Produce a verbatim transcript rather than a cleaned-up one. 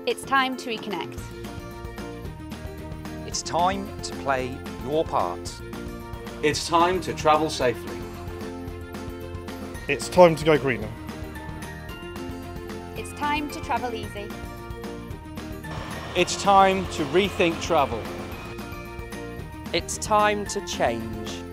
It's time to reconnect. It's time to play your part. It's time to travel safely. It's time to go greener. It's time to travel easy. It's time to rethink travel. It's time to change.